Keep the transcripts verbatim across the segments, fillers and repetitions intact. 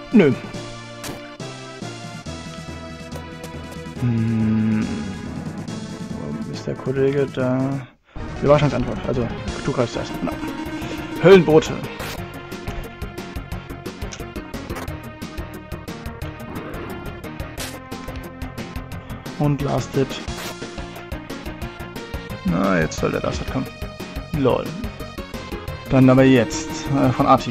Nö. Hm. Wo ist der Kollege da? Überraschungsantwort. Also, du greifst erst. Genau. Höllenboote. Und Last Hit. Na, jetzt soll der Last Hit kommen. Lol. Dann aber jetzt. Äh, von Arti.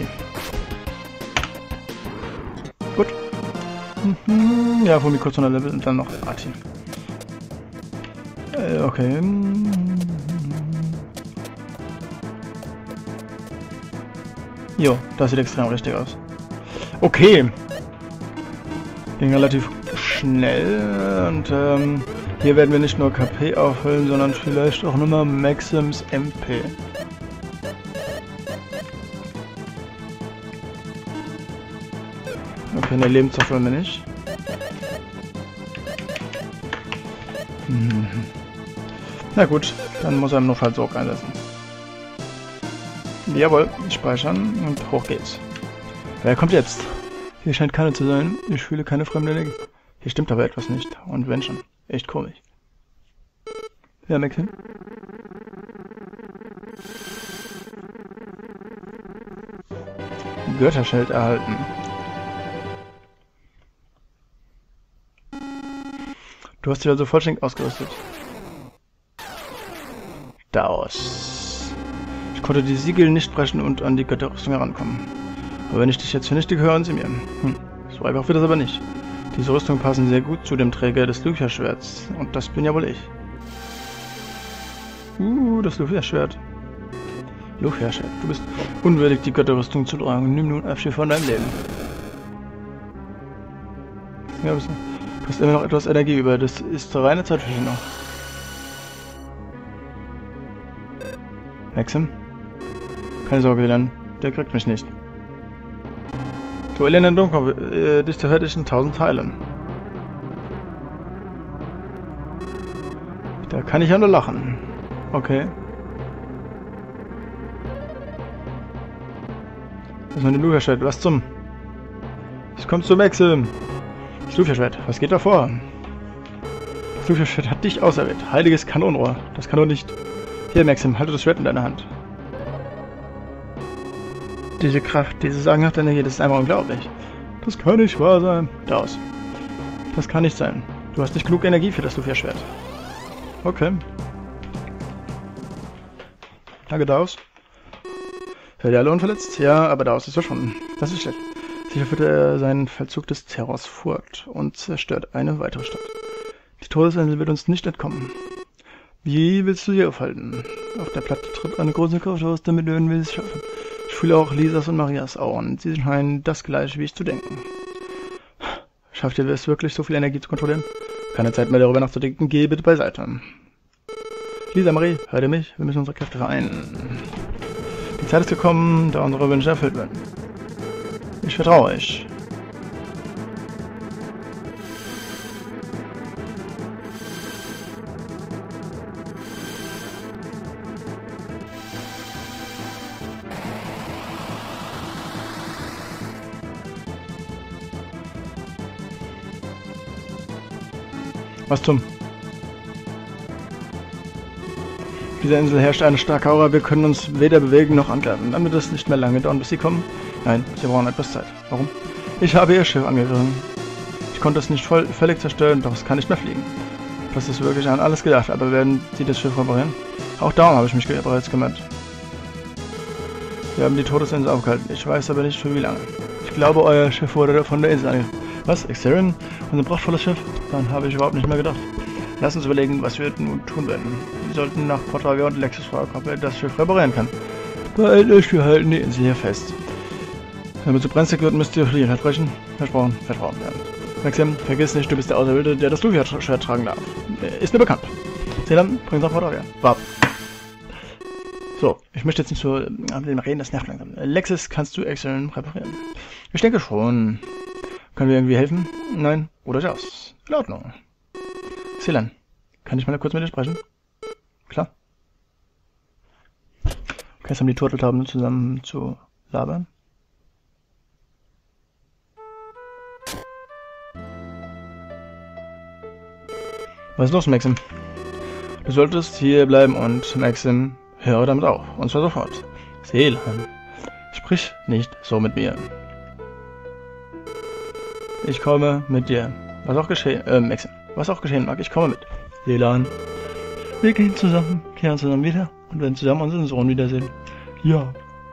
Gut. Mhm. Ja, vor mir kurz noch Level und dann noch Arti. Äh, okay. Jo, das sieht extrem richtig aus. Okay. Ging relativ schnell und ähm, hier werden wir nicht nur K P auffüllen, sondern vielleicht auch nochmal Maxims M P. Okay, ne, Leben zerfüllen wir nicht. Hm. Na gut, dann muss er im Notfall Sog einsetzen. Jawohl, speichern und hoch geht's. Wer kommt jetzt? Hier scheint keiner zu sein. Ich fühle keine fremde Energie. Hier stimmt aber etwas nicht. Und wenn schon. Echt komisch. Ja, Maxim? Götterschild erhalten. Du hast dich also vollständig ausgerüstet. Daos. Ich konnte die Siegel nicht brechen und an die Götterrüstung herankommen. Aber wenn ich dich jetzt vernichtige, hören sie mir. Hm, so einfach wird das aber nicht. Diese Rüstungen passen sehr gut zu dem Träger des Lucia-Schwerts. Und das bin ja wohl ich. Uh, das Lucia-Schwert. Lucia-Schwert, du bist unwürdig, die Götterrüstung zu tragen. Nimm nun Abschied von deinem Leben. Ja, du hast immer noch etwas Energie über. Das ist reine Zeit für dich noch. Maxim? Keine Sorge, Dylan. Der kriegt mich nicht. Du elender Dummkopf, äh, dich zerhört ich in tausend Teilen. Da kann ich ja nur lachen. Okay. Das ist meine Lucia-Schwert, was zum... Es kommt zu Maxim. Das Lucia-Schwert, was geht da vor? Das Lucia-Schwert hat dich auserwählt. Heiliges Kanonenrohr. Das kann doch nicht... Hier, Maxim, halte das Schwert in deiner Hand. Diese Kraft, diese sagenhafte Energie, das ist einfach unglaublich. Das kann nicht wahr sein. Daos. Das kann nicht sein. Du hast nicht genug Energie für das Lucia-Schwert. Okay. Danke, Daos. Fällt ihr alle unverletzt? Ja, aber Daos ist verschwunden. Das ist schlecht. Sicher führt er seinen Feldzug des Terrors fort und zerstört eine weitere Stadt. Die Todesinsel wird uns nicht entkommen. Wie willst du sie aufhalten? Auf der Platte tritt eine große Kraft aus, damit würden wir es schaffen. Ich fühle auch Lisas und Marias Augen. Sie scheinen das gleiche wie ich zu denken. Schafft ihr es wirklich, so viel Energie zu kontrollieren? Keine Zeit mehr darüber nachzudenken. Geh bitte beiseite. Lisa, Marie, hört ihr mich? Wir müssen unsere Kräfte vereinen. Die Zeit ist gekommen, da unsere Wünsche erfüllt werden. Ich vertraue euch. Was zum? Auf dieser Insel herrscht eine starke Aura, wir können uns weder bewegen noch angreifen. Dann wird es nicht mehr lange dauern, bis sie kommen. Nein, sie brauchen etwas Zeit. Warum? Ich habe ihr Schiff angegriffen. Ich konnte es nicht voll, völlig zerstören, doch es kann nicht mehr fliegen. Das ist wirklich an alles gedacht, aber werden sie das Schiff reparieren? Auch darum habe ich mich bereits gekümmert. Wir haben die Todesinsel aufgehalten, ich weiß aber nicht für wie lange. Ich glaube, euer Schiff wurde von der Insel angegriffen. Was? Exterion? Unser prachtvolles Schiff? Dann habe ich überhaupt nicht mehr gedacht. Lass uns überlegen, was wir nun tun werden. Wir sollten nach Portavia und Lexus fragen, ob er das Schiff reparieren kann. Beeilt euch, wir halten die Insel hier fest. Wenn wir zu brenzlig wird, müsst ihr fliehen. Versprechen? Versprochen. Vertrauen werden. Maxim, vergiss nicht, du bist der Auserwählte, der das Lucia-Schwert tragen darf. Ist mir bekannt. Selan, bring's nach Portavia. Wart. So, ich möchte jetzt nicht so an dem reden, das nervt langsam. Lexus, kannst du Exterion reparieren? Ich denke schon. Können wir irgendwie helfen? Nein? Oder das? In Ordnung. Selan, kann ich mal kurz mit dir sprechen? Klar. Okay, jetzt haben die Turteltauben zusammen zu labern. Was ist los, Maxim? Du solltest hier bleiben und, Maxim, höre damit auf. Und zwar sofort. Seelan, sprich nicht so mit mir. Ich komme mit dir. Was auch geschehen, äh, Maxim, was auch geschehen mag, ich komme mit. Seelan. Wir gehen zusammen, kehren zusammen wieder und werden zusammen unseren Sohn wiedersehen. Ja.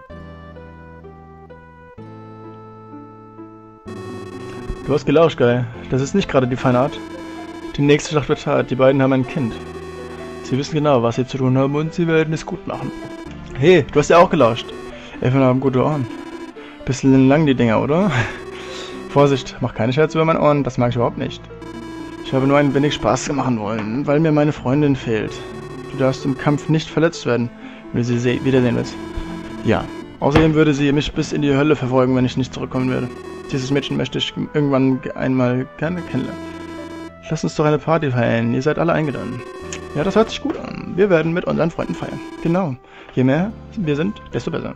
Du hast gelauscht, Guy. Das ist nicht gerade die feine Art. Die nächste Schlacht wird hart. Die beiden haben ein Kind. Sie wissen genau, was sie zu tun haben und sie werden es gut machen. Hey, du hast ja auch gelauscht. Elfen haben gute Ohren. Bisschen lang die Dinger, oder? Vorsicht, mach keine Scherze über meine Ohren. Das mag ich überhaupt nicht. Ich habe nur ein wenig Spaß machen wollen, weil mir meine Freundin fehlt. Du darfst im Kampf nicht verletzt werden, wenn du sie wiedersehen willst. Ja. Außerdem würde sie mich bis in die Hölle verfolgen, wenn ich nicht zurückkommen würde. Dieses Mädchen möchte ich irgendwann einmal gerne kennenlernen. Lass uns doch eine Party feiern. Ihr seid alle eingeladen. Ja, das hört sich gut an. Wir werden mit unseren Freunden feiern. Genau. Je mehr wir sind, desto besser.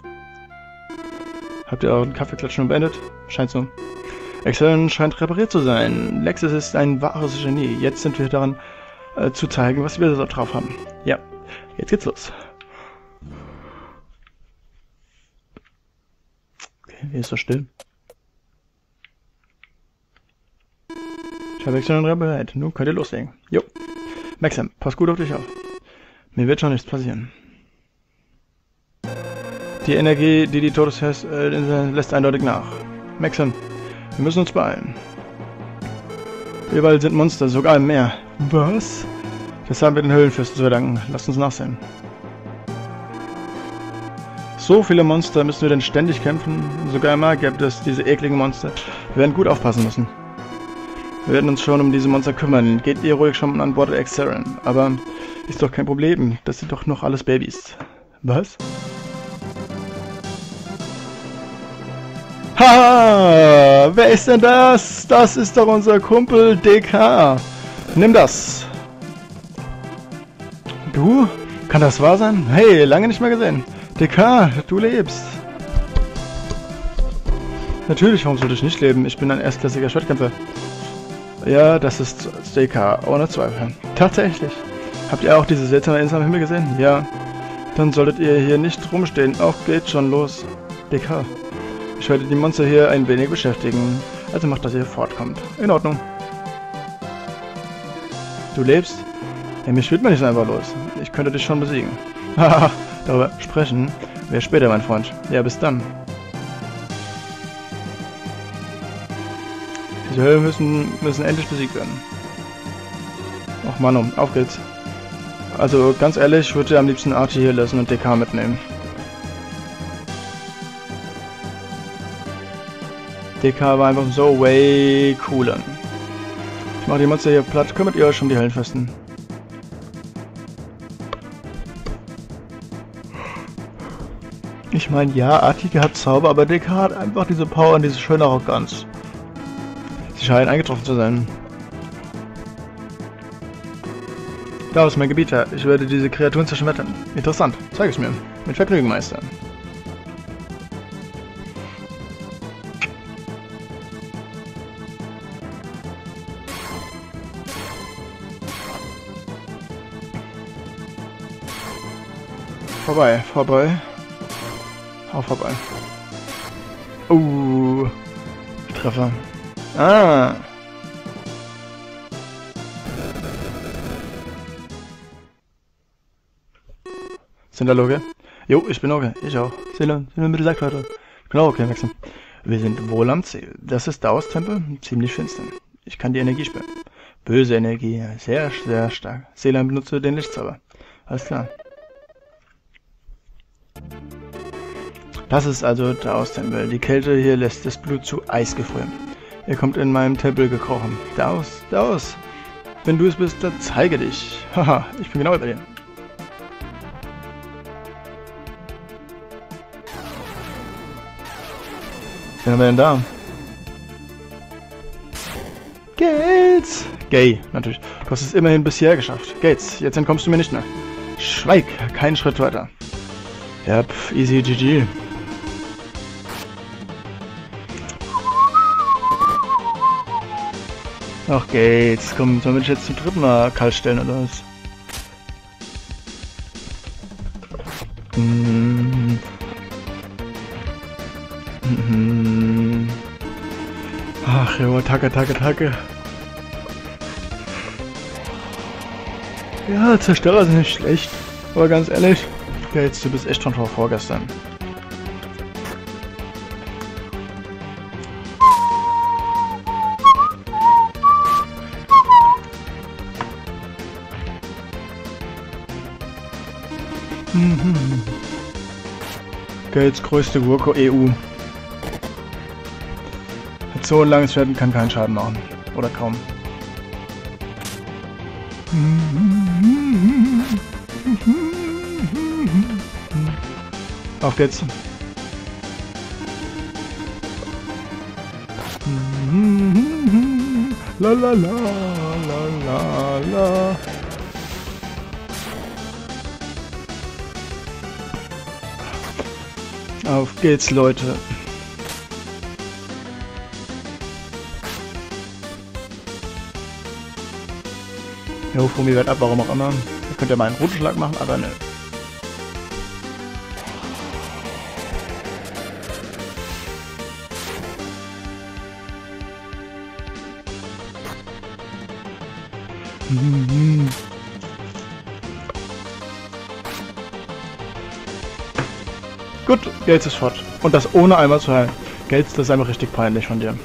Habt ihr euren Kaffeeklatsch schon beendet? Scheint so. Excel scheint repariert zu sein. Lexus ist ein wahres Genie. Jetzt sind wir daran äh, zu zeigen, was wir so drauf haben. Ja, jetzt geht's los. Okay, hier ist so still. Ich habe Maxim bereit. Nun könnt ihr loslegen. Jo. Maxim, pass gut auf dich auf. Mir wird schon nichts passieren. Die Energie, die die Todeshest äh, lässt eindeutig nach. Maxim, wir müssen uns beeilen. Überall sind Monster, sogar im Meer. Was? Das haben wir den Höhlenfürsten zu verdanken. Lasst uns nachsehen. So viele Monster müssen wir denn ständig kämpfen. Sogar im Meer gibt es diese ekligen Monster. Wir werden gut aufpassen müssen. Wir werden uns schon um diese Monster kümmern. Geht ihr ruhig schon an Bord der Exaren. Aber ist doch kein Problem. Das sind doch noch alles Babys. Was? Ha! Wer ist denn das? Das ist doch unser Kumpel D K. Nimm das. Du? Kann das wahr sein? Hey, lange nicht mehr gesehen. D K, du lebst. Natürlich, warum sollte ich nicht leben? Ich bin ein erstklassiger Schwertkämpfer. Ja, das ist D K, ohne Zweifel. Tatsächlich. Habt ihr auch diese seltsame Insel am Himmel gesehen? Ja. Dann solltet ihr hier nicht rumstehen. Auch geht schon los. D K. Ich werde die Monster hier ein wenig beschäftigen. Also macht, dass ihr fortkommt. In Ordnung. Du lebst? Ja, mich wird man nicht so einfach los. Ich könnte dich schon besiegen. Haha, darüber sprechen wäre später, mein Freund. Ja, bis dann. Diese Höhlen müssen, müssen endlich besiegt werden. Ach Mann, auf geht's. Also ganz ehrlich, ich würde am liebsten Archie hier lassen und D K mitnehmen. D K war einfach so way cooler. Ich mache die Monster hier platt, kümmert ihr euch um die Höllenfürsten. Ich meine, ja, Archie hat Zauber, aber D K hat einfach diese Power und diese schöne Arroganz. Sie scheinen eingetroffen zu sein. Da ist mein Gebieter. Ich werde diese Kreaturen zerschmettern. Interessant. Zeig es mir. Mit Vergnügen, Meister. Vorbei, vorbei. Hau vorbei. Uh, Treffer. Ah. Sind da Loge? Jo, ich bin Loge. Ich auch. Seelan, sind wir mit der Leute? Genau, okay, Maxim. Wir sind wohl am Ziel. Das ist Daos Tempel. Ziemlich finster. Ich kann die Energie spüren. Böse Energie. Sehr, sehr stark. Seelan benutze den Lichtzauber. Alles klar. Das ist also Daos Tempel. Die Kälte hier lässt das Blut zu Eis gefrieren. Er kommt in meinem Tempel gekrochen. Daos, Daos. Wenn du es bist, dann zeige dich. Haha, ich bin genau über dir. Wen haben wir denn da? Gates! Gay, natürlich. Du hast es immerhin bisher geschafft. Gates, jetzt entkommst du mir nicht mehr. Schweig, keinen Schritt weiter. Ja, pf, easy G G. Ach geht's, komm, sollen wir dich jetzt zum dritten Mal kalt stellen oder was? Mm. Mhm. Ach jo, Attacke, Attacke, Attacke. Ja, Zerstörer sind nicht schlecht, aber ganz ehrlich, Gates, du bist echt schon vor vorgestern. Mhm. Gates größte Gurke E U. Hat so ein langes Schwert und kann keinen Schaden machen. Oder kaum. Auf geht's. La la la la la la. Auf geht's, Leute. Jo, Fumi wird ab, warum auch immer. Ihr könnt ja mal einen Rutenschlag machen, aber ne. Mhm. Gut, Gates ist fort. Und das ohne einmal zu heilen. Gates, das ist einfach richtig peinlich von dir.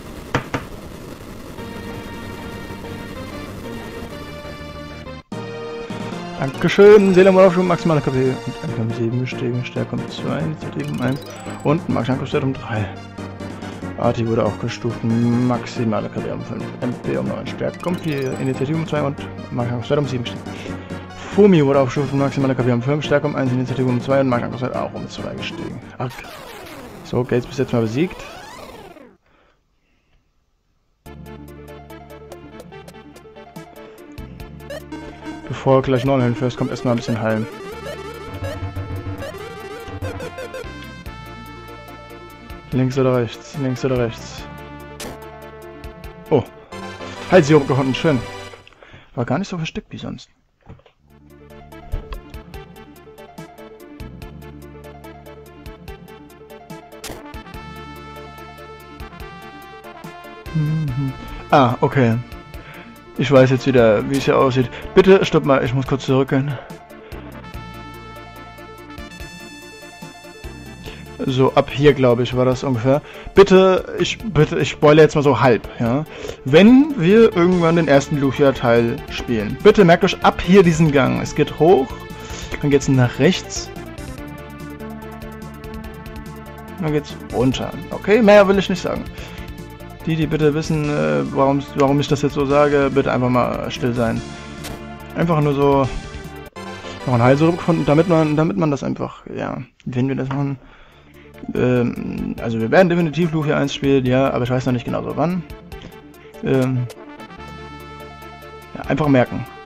Dankeschön, Seelenaufschwung, maximale K P. Und N K um sieben gestiegen, Stärke um zwei, Initiative um eins und Max-Angriffswert um drei. Arti wurde auch gestuft, maximale K P um fünf, M P um neun, Stärke um vier, Initiative um zwei und Max-Angriffswert um sieben gestiegen. Fumi wurde aufgestuft, maximale K P um fünf, Stärke um eins, Initiative um zwei und Max-Angriffswert auch um zwei gestiegen. Ach. So, Gates bis jetzt mal besiegt. Bevor gleich noch ein First kommt, erstmal ein bisschen heilen. Links oder rechts? Links oder rechts? Oh. Halt sie hochgehauen, schön. War gar nicht so versteckt wie sonst. Mhm. Ah, okay. Ich weiß jetzt wieder, wie es hier aussieht. Bitte, stopp mal, ich muss kurz zurückgehen. So, ab hier, glaube ich, war das ungefähr. Bitte, ich bitte, ich spoilere jetzt mal so halb, ja. Wenn wir irgendwann den ersten Lufia-Teil spielen, bitte merkt euch ab hier diesen Gang. Es geht hoch, dann geht's nach rechts. Dann geht's runter. Okay, mehr will ich nicht sagen. Die, die bitte wissen, äh, warum, warum ich das jetzt so sage, bitte einfach mal still sein. Einfach nur so noch ein Heilsirup gefunden, damit man, damit man das einfach, ja, wenn wir das machen. Ähm, also wir werden definitiv Lufia eins spielen, ja, aber ich weiß noch nicht genau so wann. Ähm, ja, einfach merken.